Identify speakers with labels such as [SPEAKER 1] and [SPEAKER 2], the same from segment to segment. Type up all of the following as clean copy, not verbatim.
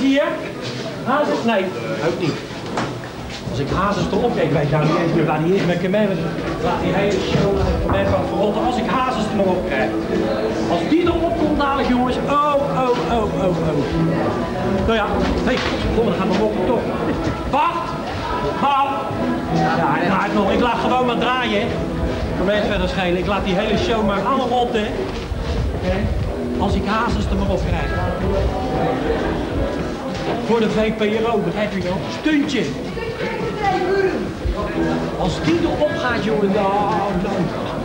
[SPEAKER 1] hier? Hazes? Nee, ook niet. Als ik Hazes erop kijk, weet ik nou niet eens meer waar die is. Maar ik heb mij laat die hele show voor mij van verrotten. Als ik Hazes er maar op krijg. Als die erop komt dadelijk, jongens. Oh. Nou ja, hé, dan gaan we op toch. Wacht! Ja, hij draait nog. Ik laat gewoon maar draaien. Voor mij is verder schelen. Ik laat die hele show maar allemaal op, hè. Als ik Hazes er maar op krijg. Voor de VPRO, begrijp je wel? Stuntje. Als die erop gaat, jongen, nou.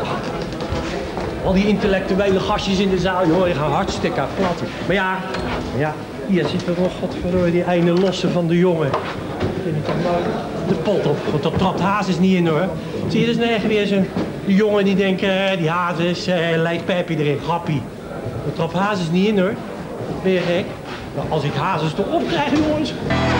[SPEAKER 1] Al die intellectuele gastjes in de zaal, joh, die gaan hartstikke plat. Maar ja, hier zit er nog, godverdorie, die ene losse van de jongen. Vind ik toch mooi? De pot op, want dat trapt Hazes niet in, hoor. Zie je, dus nergens weer zo'n jongen die denkt, die Hazes, lijkt Peppy erin, grappie. Dat trapt Hazes niet in, hoor. Ben je gek? Nou, als ik Hazes erop krijg, jongens.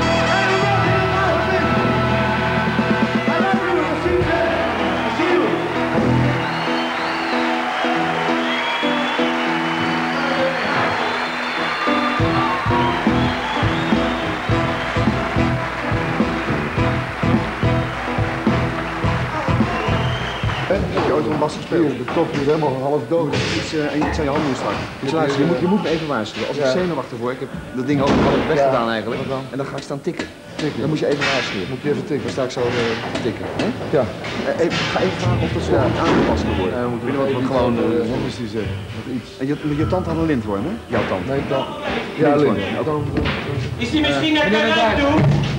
[SPEAKER 2] Een lastig speel. De top is helemaal half dood. Iets aan je handen staan. Dus luister, je moet me even waarschuwen. Als ik zenuwachtig word, ik heb dat ding ook weggedaan eigenlijk. En dan ga ik staan tikken. Dan moet je even waarschuwen. Moet je even tikken. Dan sta ik zo tikken. Ja. Ga even vragen of dat zo aangepast kan worden. Ja, gewoon. Wat is die zeggen? Iets. En je tand had een lintworm, hè? Jouw tand. Nee, dan. Ja, lintworm.
[SPEAKER 1] Is die misschien naar Carré toe?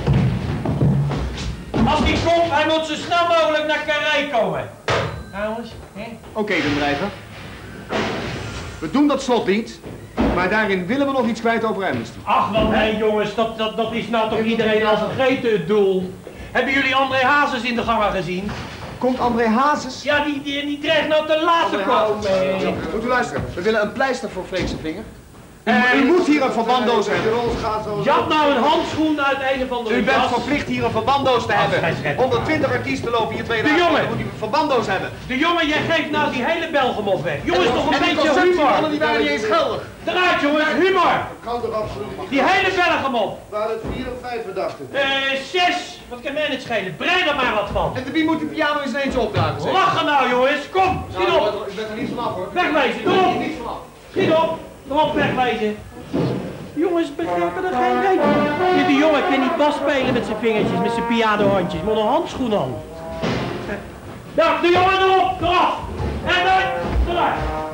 [SPEAKER 1] Als die komt, hij moet zo snel mogelijk naar Carré komen. Trouwens, hè?
[SPEAKER 2] Oké, de bedrijver. We doen dat slot niet, maar daarin willen we nog iets kwijt over Amnesty.
[SPEAKER 1] Ach, wat nee jongens, dat is nou toch iedereen al vergeten het doel. Hebben jullie André Hazes in de gangen gezien?
[SPEAKER 2] Komt André Hazes?
[SPEAKER 1] Ja, die dreigt nou te laat te komen.
[SPEAKER 2] Moet u luisteren, we willen een pleister voor Freekse vinger. U moet hier een verbanddoos hebben.
[SPEAKER 1] Je had nou een handschoen uit een of andere
[SPEAKER 2] U bent verplicht hier een verbanddoos te hebben. 120 artiesten lopen hier 2 dagen.
[SPEAKER 1] De jongen!
[SPEAKER 2] Dan moet u een verbanddoos hebben.
[SPEAKER 1] De jongen, jij geeft nou die hele Belgem op weg. Jongens, toch een beetje humor.
[SPEAKER 2] Die waren niet eens geldig.
[SPEAKER 1] Eruit jongens, humor.
[SPEAKER 3] Kan toch absoluut niet.
[SPEAKER 1] Die hele Belgem op.
[SPEAKER 3] Waren het 4 of 5 verdachten?
[SPEAKER 1] 6. Wat kan mij het schelen? Brei er maar wat van.
[SPEAKER 2] En wie moet die piano eens ineens opdragen? Zeg.
[SPEAKER 1] Lachen nou jongens, kom, schiet op.
[SPEAKER 2] Ik ben er niet vanaf hoor.
[SPEAKER 1] Wegwezen, doe op. Schiet op, kom op, wegwezen. Jongens begrijpen er geen reet van. Die jongen kan niet bas spelen met zijn vingertjes, met zijn pianohandjes. Moet een handschoen aan. Nou, de jongen erop, eraf. En dan, eruit.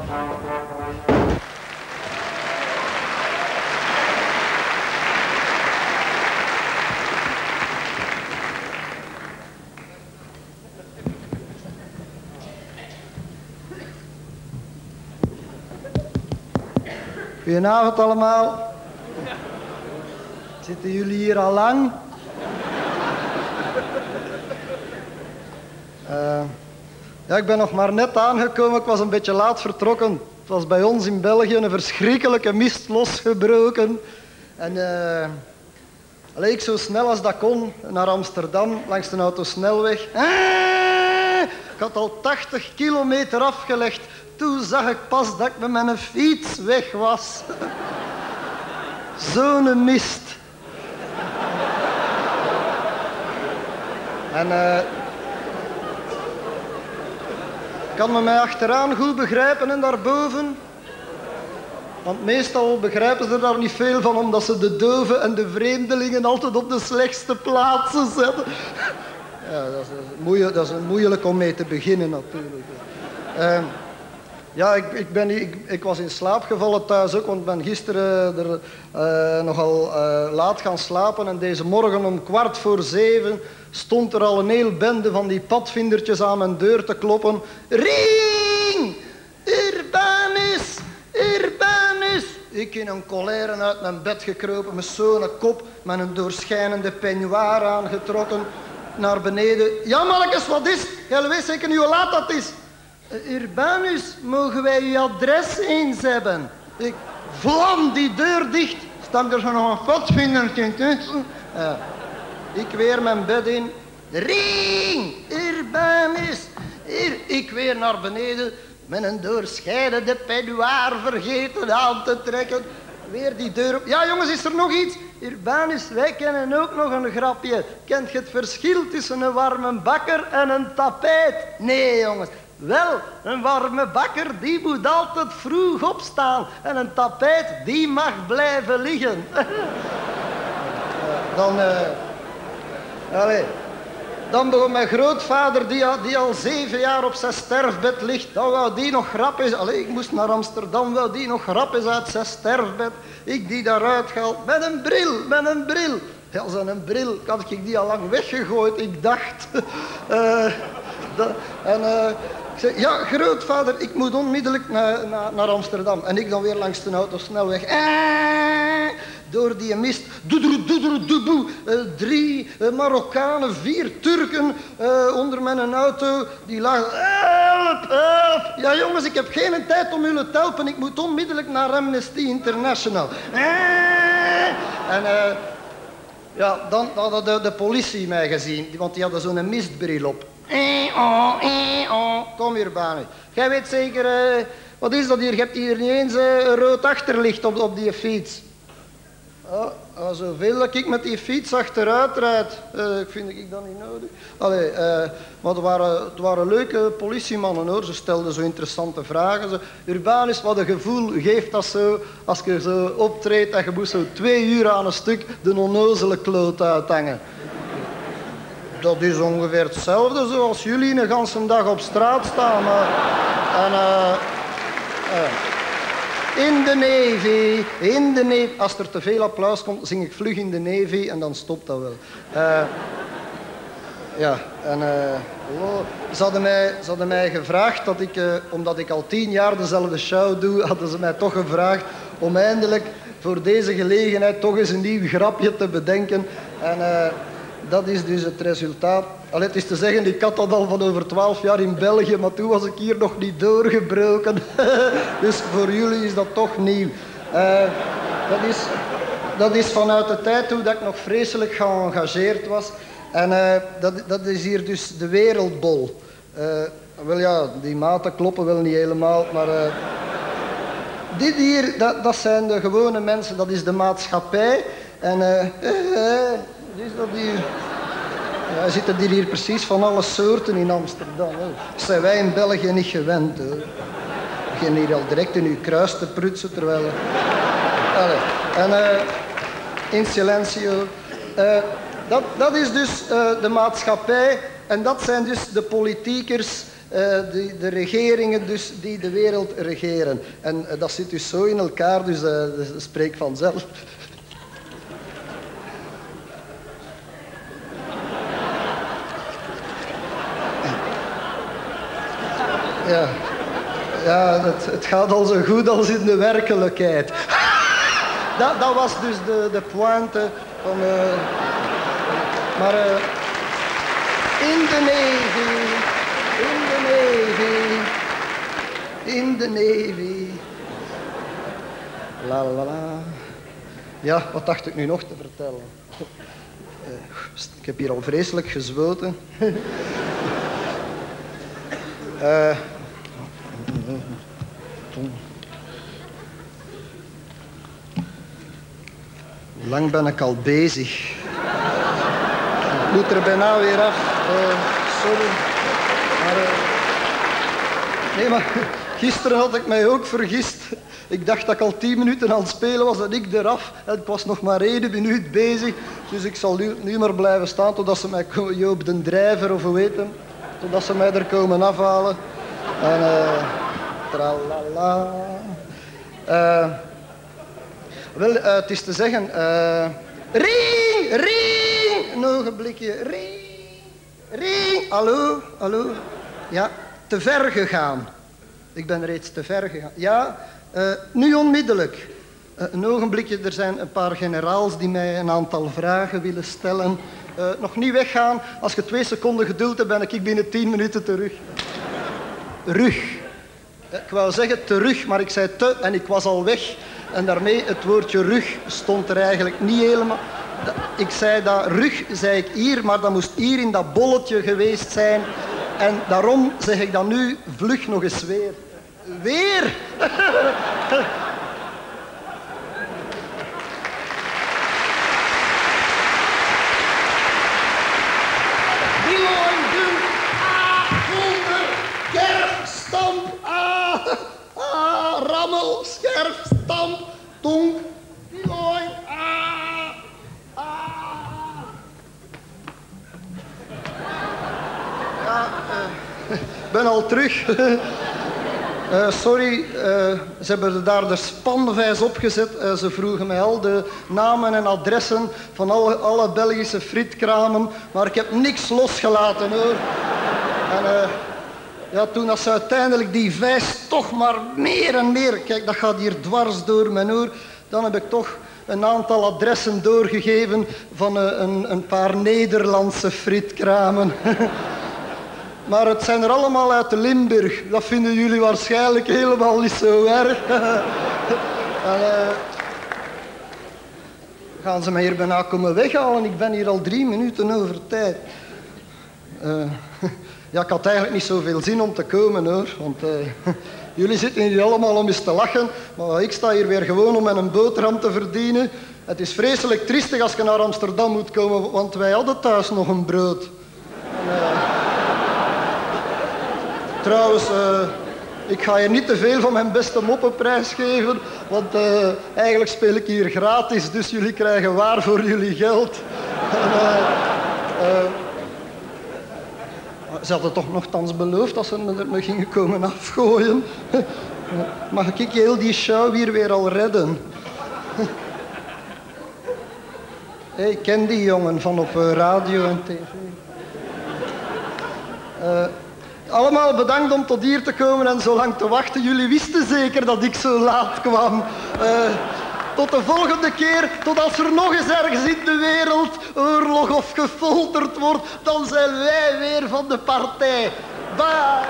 [SPEAKER 4] Goedenavond allemaal. Zitten jullie hier al lang? Ja, ik ben nog maar net aangekomen. Ik was een beetje laat vertrokken. Het was bij ons in België een verschrikkelijke mist losgebroken. En ik zo snel als dat kon naar Amsterdam langs de autosnelweg. Ik had al 80 kilometer afgelegd. Toen zag ik pas dat ik met mijn fiets weg was. Zo'n mist. En kan men mij achteraan goed begrijpen en daarboven? Want meestal begrijpen ze daar niet veel van, omdat ze de doven en de vreemdelingen altijd op de slechtste plaatsen zetten. Ja, dat is moeilijk om mee te beginnen natuurlijk. Ja, ik was in slaap gevallen thuis ook, want ik ben gisteren nogal laat gaan slapen. En deze morgen om 6:15 stond er al een heel bende van die padvindertjes aan mijn deur te kloppen. Ring! Urbanus! Urbanus! Ik in een colère uit mijn bed gekropen, met zo'n kop, met een doorschijnende peignoir aangetrokken, naar beneden. Ja, mannetjes, wat is het? Jij weet zeker niet hoe laat dat is. Urbanus, mogen wij uw adres eens hebben? Ik vlam die deur dicht. Stak er zo nog een padvindertje tussen. Ik weer mijn bed in. Ring! Urbanus! Ik weer naar beneden met een doorschijnende peignoir vergeten aan te trekken. Weer die deur op. Ja, jongens, is er nog iets? Urbanus, wij kennen ook nog een grapje. Kent je het verschil tussen een warme bakker en een tapijt? Nee, jongens. Wel, een warme bakker die moet altijd vroeg opstaan. En een tapijt die mag blijven liggen. Dan begon mijn grootvader, die al 7 jaar op zijn sterfbed ligt. Dan wou die nog grap is. Allee, ik moest naar Amsterdam, wou die nog grap is uit zijn sterfbed. Ik die daaruit gehaald, met een bril. Ja, zo'n bril had ik die al lang weggegooid, ik dacht. Ik zei, ja, grootvader, ik moet onmiddellijk naar Amsterdam. En ik dan weer langs de autosnelweg. Door die mist. 3 Marokkanen, 4 Turken onder mijn auto. Die lagen. Help, help. Ja, jongens, ik heb geen tijd om jullie te helpen. Ik moet onmiddellijk naar Amnesty International. En ja, dan had de politie mij gezien. Want die hadden zo'n mistbril op. Kom hier, Bani. Jij weet zeker, wat is dat hier? Je hebt hier niet eens een rood achterlicht op die fiets. Zoveel dat ik met die fiets achteruit rijd, vind ik dat niet nodig. Allee, maar het waren leuke politiemannen hoor, ze stelden zo interessante vragen. Urbanus, wat een gevoel geeft dat zo, als je zo optreedt en je moet zo 2 uur aan een stuk de onnozele kloot uithangen. Dat is ongeveer hetzelfde zoals jullie een ganse dag op straat staan. In de Navy. Als er te veel applaus komt, zing ik vlug in de Navy en dan stopt dat wel. Ze hadden mij gevraagd dat ik, omdat ik al 10 jaar dezelfde show doe, hadden ze mij toch gevraagd om eindelijk voor deze gelegenheid toch eens een nieuw grapje te bedenken. En dat is dus het resultaat. Allee, het is te zeggen, ik had dat al van over 12 jaar in België, maar toen was ik hier nog niet doorgebroken. Dus voor jullie is dat toch nieuw. Dat is vanuit de tijd toen dat ik nog vreselijk geëngageerd was. En dat is hier dus de wereldbol. Wel ja, die maten kloppen wel niet helemaal, maar... dit hier, dat zijn de gewone mensen, dat is de maatschappij. En is dat hier... Ja, zitten hier precies van alle soorten in Amsterdam. Hè. Dat zijn wij in België niet gewend. Hè. We beginnen hier al direct in uw kruis te prutsen, terwijl... in silencio. Dat is dus de maatschappij en dat zijn dus de politiekers, de regeringen dus, die de wereld regeren. En dat zit dus zo in elkaar, dus dat spreekt vanzelf. Ja, het gaat al zo goed als in de werkelijkheid. Dat was dus de pointe van... Maar in de Navy. La la la. Ja, wat dacht ik nu nog te vertellen? Ik heb hier al vreselijk gezwoten. Hoe lang ben ik al bezig? Ik moet er bijna weer af. Sorry. Maar gisteren had ik mij ook vergist. Ik dacht dat ik al 10 minuten aan het spelen was en ik eraf. En ik was nog maar 1 minuut bezig. Dus ik zal nu maar blijven staan totdat ze mij komen, Joop den Drijver of hoe heet hem. Totdat ze mij er komen afhalen. En tralala. Wel, het is te zeggen... Ring! Een ogenblikje. Ring! Hallo? Ja, te ver gegaan. Ik ben reeds te ver gegaan. Ja, nu onmiddellijk. Een ogenblikje, er zijn een paar generaals die mij een aantal vragen willen stellen. Nog niet weggaan. Als je 2 seconden geduld hebt, ben ik binnen 10 minuten terug. Rug. Ik wou zeggen terug, maar ik zei te en ik was al weg. En daarmee, het woordje rug stond er eigenlijk niet helemaal. Ik zei dat rug, zei ik hier, maar dat moest hier in dat bolletje geweest zijn. En daarom zeg ik dat nu vlug nog eens weer. Weer! Biloin, dun, onder, kerf, stamp, rammel, scherf, stamp, tonk, biloin, Ja, ik ben al terug. Sorry, ze hebben daar de spanvijs opgezet. Ze vroegen mij al de namen en adressen van alle Belgische frietkramen, maar ik heb niks losgelaten, hoor. En ja, toen als ze uiteindelijk die vijs toch maar meer en meer... Kijk, dat gaat hier dwars door mijn oor. Dan heb ik toch een aantal adressen doorgegeven van een paar Nederlandse frietkramen. Maar het zijn er allemaal uit de Limburg. Dat vinden jullie waarschijnlijk helemaal niet zo erg. Gaan ze mij hier bijna komen weghalen? Ik ben hier al 3 minuten over tijd. Ja, ik had eigenlijk niet zoveel zin om te komen, hoor. Want jullie zitten hier allemaal om eens te lachen. Maar ik sta hier weer gewoon om met een boterham te verdienen. Het is vreselijk triestig als je naar Amsterdam moet komen, want wij hadden thuis nog een brood. Trouwens, ik ga hier niet te veel van mijn beste moppenprijs geven, want eigenlijk speel ik hier gratis, dus jullie krijgen waar voor jullie geld. Ze hadden toch nogthans beloofd dat ze me gingen komen afgooien. Mag ik heel die show hier weer al redden? Ik ken die jongen van op radio en tv. Allemaal bedankt om tot hier te komen en zo lang te wachten. Jullie wisten zeker dat ik zo laat kwam. Tot de volgende keer, tot als er nog eens ergens in de wereld oorlog of gefolterd wordt, dan zijn wij weer van de partij. Bye!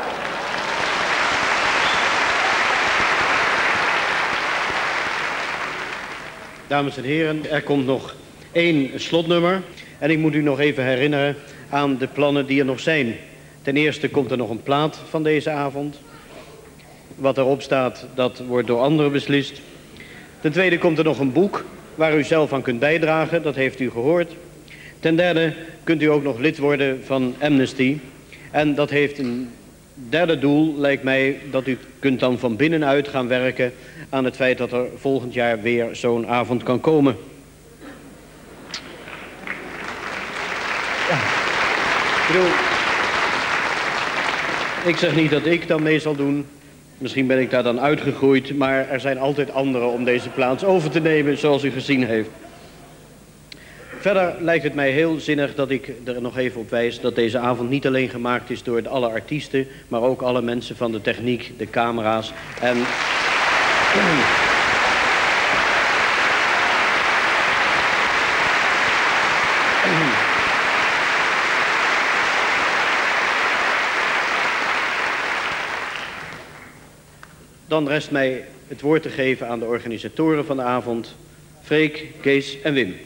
[SPEAKER 5] Dames en heren, er komt nog 1 slotnummer. En ik moet u nog even herinneren aan de plannen die er nog zijn. Ten eerste komt er nog een plaat van deze avond. Wat erop staat, dat wordt door anderen beslist. Ten tweede komt er nog een boek waar u zelf aan kunt bijdragen. Dat heeft u gehoord. Ten derde kunt u ook nog lid worden van Amnesty. En dat heeft een derde doel, lijkt mij, dat u kunt dan van binnenuit gaan werken aan het feit dat er volgend jaar weer zo'n avond kan komen. Ja. Ik zeg niet dat ik dan mee zal doen. Misschien ben ik daar dan uitgegroeid, maar er zijn altijd anderen om deze plaats over te nemen, zoals u gezien heeft. Verder lijkt het mij heel zinnig dat ik er nog even op wijs dat deze avond niet alleen gemaakt is door alle artiesten, maar ook alle mensen van de techniek, de camera's en... Dan rest mij het woord te geven aan de organisatoren van de avond, Freek, Kees en Wim.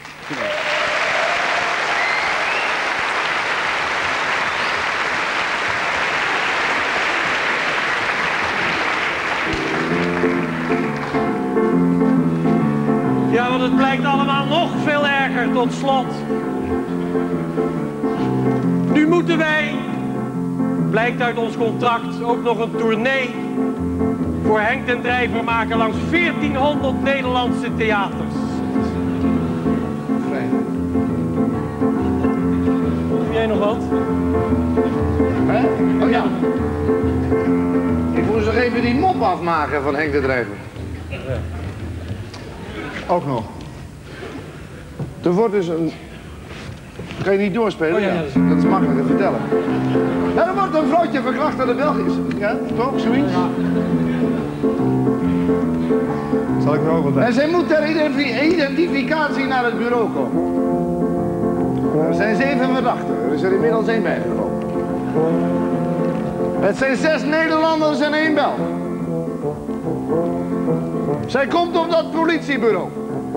[SPEAKER 1] Ja, want het blijkt allemaal nog veel erger tot slot. Nu moeten wij, blijkt uit ons contract, ook nog een tournee voor Henk den Drijver maken langs 1400 Nederlandse theaters. Heb jij nog wat?
[SPEAKER 3] Hè? Oh ja. Ik moest nog even die mop afmaken van Henk den Drijver. Ook nog. Er wordt dus een... Kan je niet doorspelen?
[SPEAKER 1] Oh, ja.
[SPEAKER 3] Dat is makkelijk te vertellen. Ja, er wordt een vrouwtje verkracht aan de Belgische. Ja, toch? Zoiets? Ja. Zal ik er ook wat. En zij moet ter identificatie naar het bureau komen. Er zijn 7 verdachten. Er is er inmiddels 1 bijgekomen. Het zijn 6 Nederlanders en 1 Belg. Zij komt op dat politiebureau.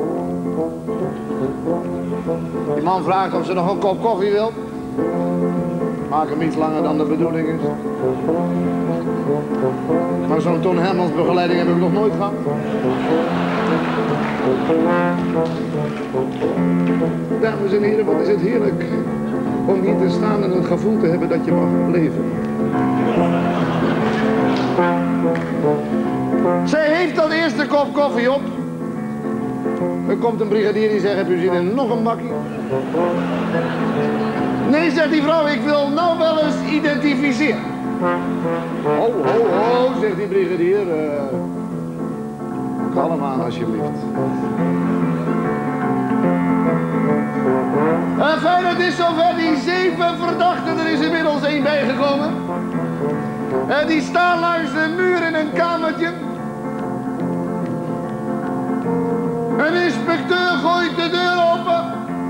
[SPEAKER 3] Die man vraagt of ze nog een kop koffie wil. Maak hem iets langer dan de bedoeling is. Maar zo'n Ton Hermans begeleiding heb ik nog nooit gehad. Dames en heren, wat is het heerlijk Om hier te staan en het gevoel te hebben dat je mag leven. Zij heeft dat eerste kop koffie op. Er komt een brigadier die zegt, heb u zin in nog een bakkie? Nee, zegt die vrouw, ik wil nou wel eens identificeren. Ho, ho, ho, zegt die brigadier. Kalm aan, alsjeblieft. Fijn, het is zover. Die 7 verdachten, er is inmiddels 1 bijgekomen. Die staan langs de muur in een kamertje. Een inspecteur gooit de deur open.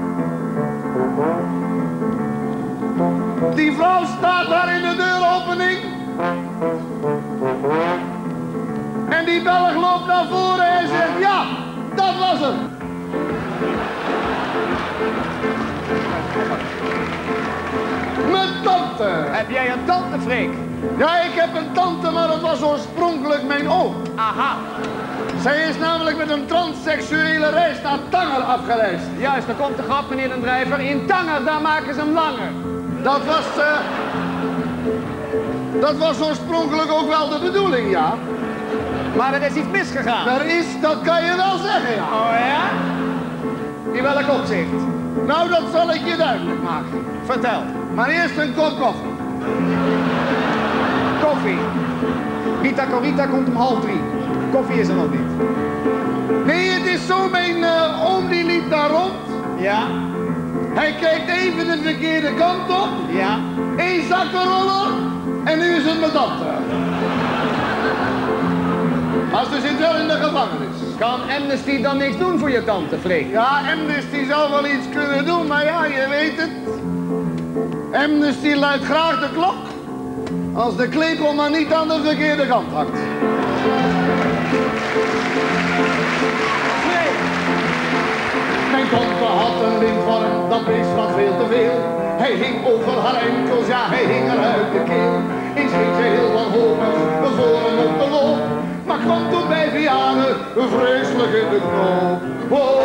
[SPEAKER 3] Die vrouw staat daar in de deuropening. En die Belg loopt naar voren en zegt, ja, dat was hem. Mijn tante.
[SPEAKER 6] Heb jij een tante, Freek?
[SPEAKER 3] Ja, ik heb een tante, maar dat was oorspronkelijk mijn oom.
[SPEAKER 6] Aha.
[SPEAKER 3] Zij is namelijk met een transseksuele reis naar Tanger afgereisd.
[SPEAKER 6] Juist, daar komt de grap, meneer de drijver. In Tanger, daar maken ze hem langer.
[SPEAKER 3] Dat was oorspronkelijk ook wel de bedoeling, ja.
[SPEAKER 6] Maar er is iets misgegaan.
[SPEAKER 3] Dat kan je wel zeggen, ja.
[SPEAKER 6] Oh ja? In welk opzicht?
[SPEAKER 3] Nou, dat zal ik je duidelijk maken.
[SPEAKER 6] Vertel.
[SPEAKER 3] Maar eerst een kop koffie.
[SPEAKER 6] Koffie. Rita Corita komt om 2:30. Koffie is er nog niet.
[SPEAKER 3] Nee, het is zo, mijn oom die liep daar rond.
[SPEAKER 6] Ja?
[SPEAKER 3] Hij kijkt even de verkeerde kant op.
[SPEAKER 6] Ja?
[SPEAKER 3] 1 zakkenroller en nu is het mijn tante. Maar ze zit wel in de gevangenis.
[SPEAKER 6] Kan Amnesty dan niks doen voor je tante, Freek?
[SPEAKER 3] Ja, Amnesty zou wel iets kunnen doen, maar ja, je weet het. Amnesty luidt graag de klok, als de klepel maar niet aan de verkeerde kant hangt.
[SPEAKER 6] Freek!
[SPEAKER 3] Mijn tante had een lintworm, dat is wat veel te veel. Hij hing over haar enkels, ja, hij hing er uit de keel. Eens ging ze heel wanhopig voor hem op de loop, maar kwam toen bij Vianen vreselijk in de knoop. Oh,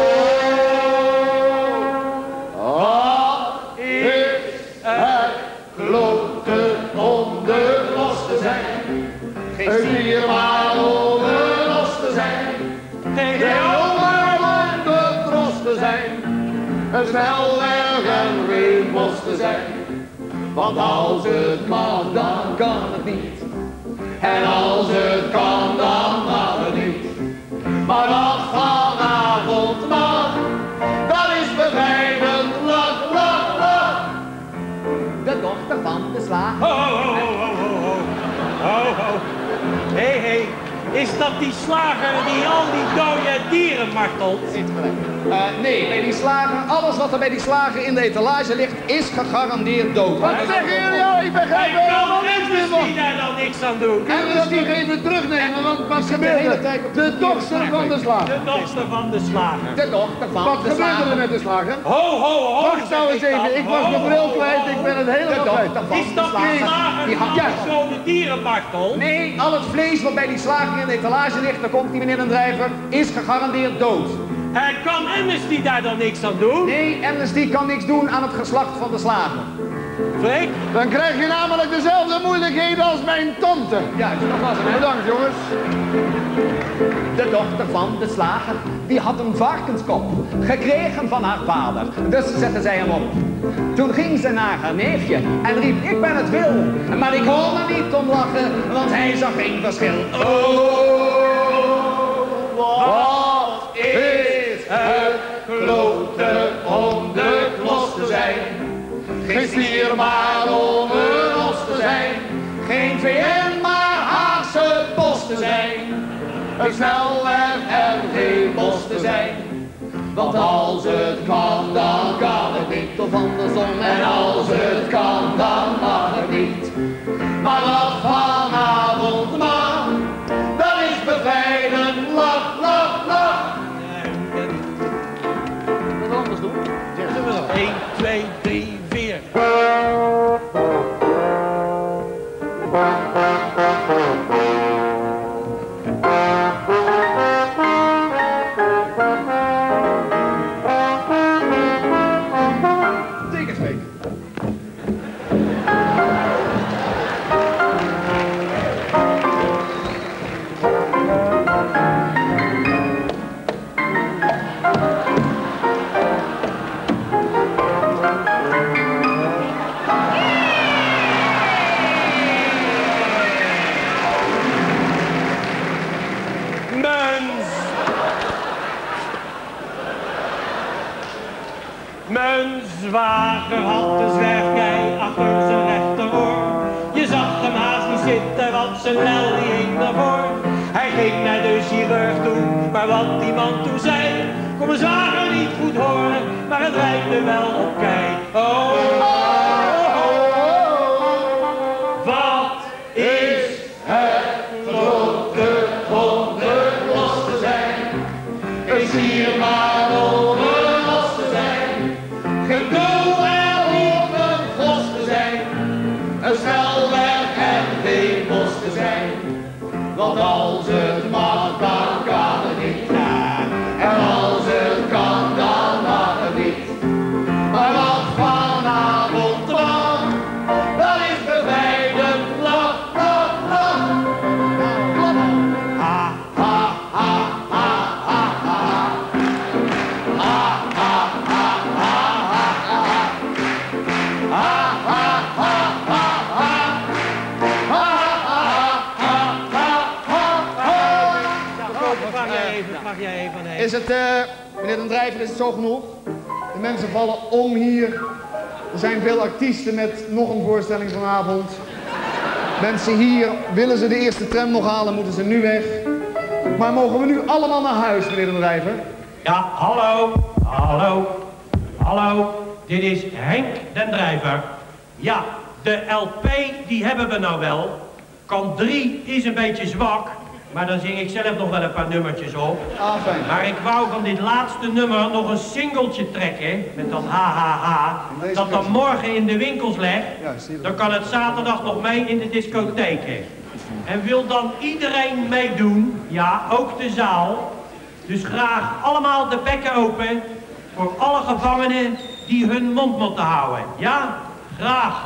[SPEAKER 3] is het kloten om de los te zijn. Geen stier maar om de los te zijn. Geen jongen om de tros te zijn. Een snelweg en geen bos te zijn. Want als het mag, dan kan het niet. En als het kan, dan mag het niet. Maar wat vanavond mag, dat is bevrijdend. Lach, lach, lach.
[SPEAKER 6] De dochter van de slager.
[SPEAKER 1] Ho, ho, ho, ho, ho, ho, ho. Hé, is dat die slager die al die dode dieren martelt?
[SPEAKER 6] Nee, bij die slager, alles wat er bij die slager in de etalage ligt, is gegarandeerd dood.
[SPEAKER 3] Wat zeggen jullie nou? Ik begrijp
[SPEAKER 1] Hij kan
[SPEAKER 3] helemaal niks meer van.
[SPEAKER 1] die daar dan niks aan doen.
[SPEAKER 3] Kunnen we dat nog even terugnemen, want wat gebeurde? De dochter van de slager.
[SPEAKER 1] De dochter van de slager.
[SPEAKER 6] De dochter van
[SPEAKER 3] Wat
[SPEAKER 6] de
[SPEAKER 3] gebeurde er
[SPEAKER 6] slager.
[SPEAKER 3] met de slager?
[SPEAKER 1] Ho, ho, ho.
[SPEAKER 3] Wacht nou eens even, ik was mijn bril kwijt, ik ben het
[SPEAKER 6] De
[SPEAKER 3] helemaal kwijt.
[SPEAKER 6] dochter van
[SPEAKER 1] Is
[SPEAKER 6] de
[SPEAKER 1] dat die
[SPEAKER 6] slager.
[SPEAKER 1] slager
[SPEAKER 6] Die
[SPEAKER 1] die
[SPEAKER 6] had
[SPEAKER 1] al
[SPEAKER 6] juist.
[SPEAKER 1] die dode dieren martelt?
[SPEAKER 6] Nee, al het vlees wat bij die slager in de etalage ligt, daar komt die meneer de drijver, is gegarandeerd dood.
[SPEAKER 1] En kan Amnesty daar dan niks aan doen?
[SPEAKER 6] Nee, Amnesty kan niks doen aan het geslacht van de slager.
[SPEAKER 1] Freek?
[SPEAKER 3] Dan krijg je namelijk dezelfde moeilijkheden als mijn tante.
[SPEAKER 6] Juist, dat was hem.
[SPEAKER 3] Bedankt jongens.
[SPEAKER 6] De dochter van de slager, die had een varkenskop, gekregen van haar vader. Dus zette zij hem op. Toen ging ze naar haar neefje en riep, ik ben het wil. Maar ik kon er niet om lachen, want hij zag geen verschil. Wat is het kloten om de klos te zijn. Geen stier maar om een los te zijn. Geen VN maar Haagse bos te zijn. Een snelweg en geen bos te zijn. Want als het kan, dan kan het niet. Of andersom. En als het kan, dan mag het niet. Maar wat vanavond mag, dat is bevrijdend. Lach, lach, lach. Wat anders doen?
[SPEAKER 1] 1, 2, 3, 4.
[SPEAKER 6] Tegenspreek.
[SPEAKER 1] Maar wat die man toen zei, kon mijn zwager niet goed horen, maar het rijmde wel op kei. Oh, wat is
[SPEAKER 6] Het grote om de klas te zijn. Is hier maar om een klas te zijn. Geen doel en om een glas te zijn. Een snelweg en geen bos te zijn. Want als het mag, dan kan het niet. En als het kan, dan mag het niet. Maar wat vanavond mag, dat is bevrijdend lach, lach, lach. Ha, ha, ha, ha, ha, ha. Ha, ha, ha, ha, ha, ha. Ha, ha, ha, ha, ha. Ha, ha, ha,
[SPEAKER 1] Mag jij even, nee.
[SPEAKER 2] Is het, meneer Den Drijver, is het zo genoeg? De mensen vallen om hier. Er zijn veel artiesten met nog een voorstelling vanavond. Mensen hier, willen ze de eerste tram nog halen, moeten ze nu weg. Maar mogen we nu allemaal naar huis, meneer Den Drijver?
[SPEAKER 1] Ja, hallo, hallo, hallo. Dit is Henk Den Drijver. Ja, de LP die hebben we nou wel. Kant 3 is een beetje zwak, maar dan zing ik zelf nog wel een paar nummertjes op.
[SPEAKER 2] Ah, fijn.
[SPEAKER 1] Maar ik wou van dit laatste nummer nog een singeltje trekken, met dat ha. Dat dan morgen in de winkels legt. Dan kan het zaterdag nog mee in de discotheken. En wil dan iedereen meedoen, ja, ook de zaal. Dus graag allemaal de bekken open voor alle gevangenen die hun mond moeten houden. Ja, graag.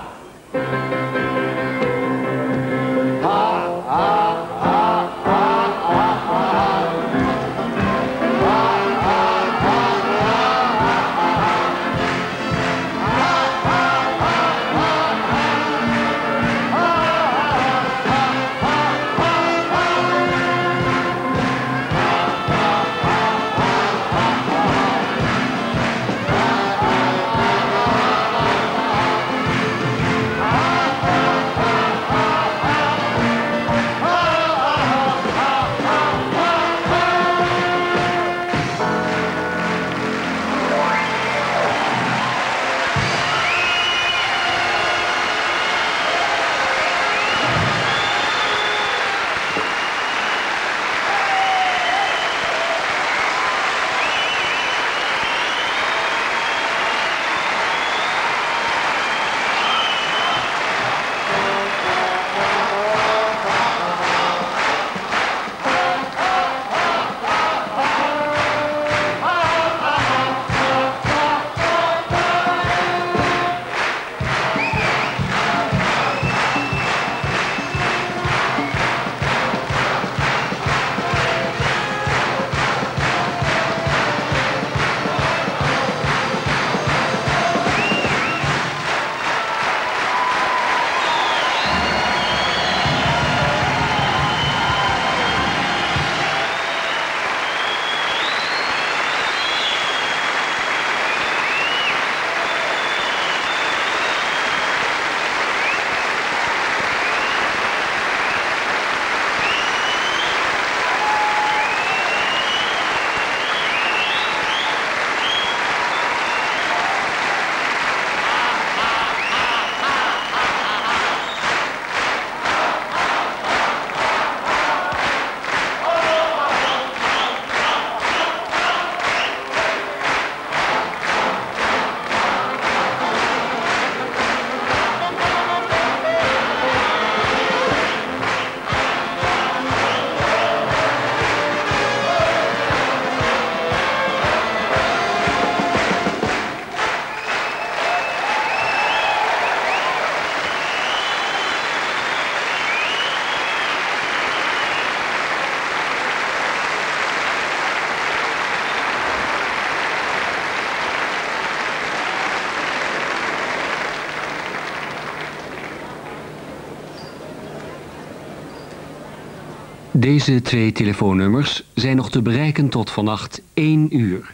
[SPEAKER 7] Deze 2 telefoonnummers zijn nog te bereiken tot vannacht 1 uur.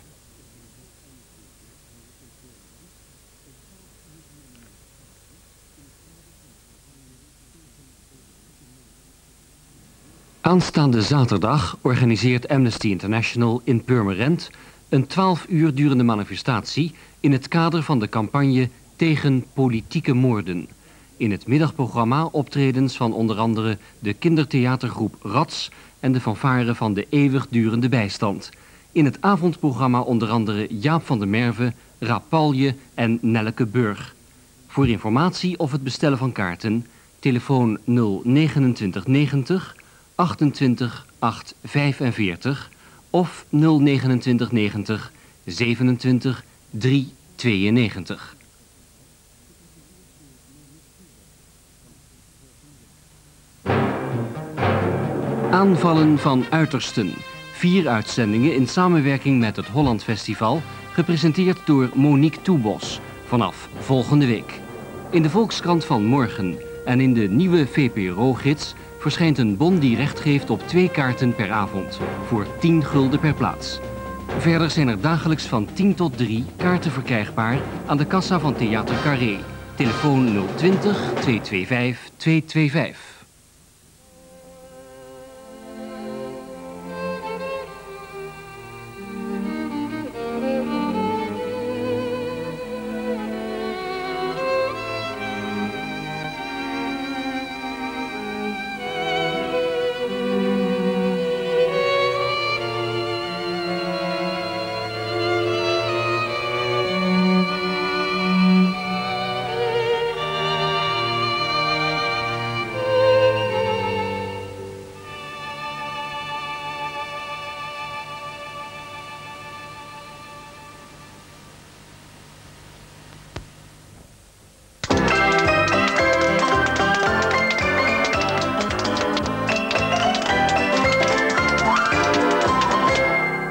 [SPEAKER 7] Aanstaande zaterdag organiseert Amnesty International in Purmerend een 12 uur durende manifestatie in het kader van de campagne tegen politieke moorden. In het middagprogramma optredens van onder andere de kindertheatergroep Rats en de fanfare van de eeuwigdurende bijstand. In het avondprogramma onder andere Jaap van der Merwe, Rapalje en Nelleke Burg. Voor informatie of het bestellen van kaarten, telefoon 02990 28 845 of 02990 27 392. Aanvallen van uitersten. 4 uitzendingen in samenwerking met het Holland Festival, gepresenteerd door Monique Toebos, vanaf volgende week. In de Volkskrant van morgen en in de nieuwe VPRO-gids verschijnt een bon die recht geeft op 2 kaarten per avond, voor 10 gulden per plaats. Verder zijn er dagelijks van 10 tot 3 kaarten verkrijgbaar aan de kassa van Theater Carré. Telefoon 020 225 225.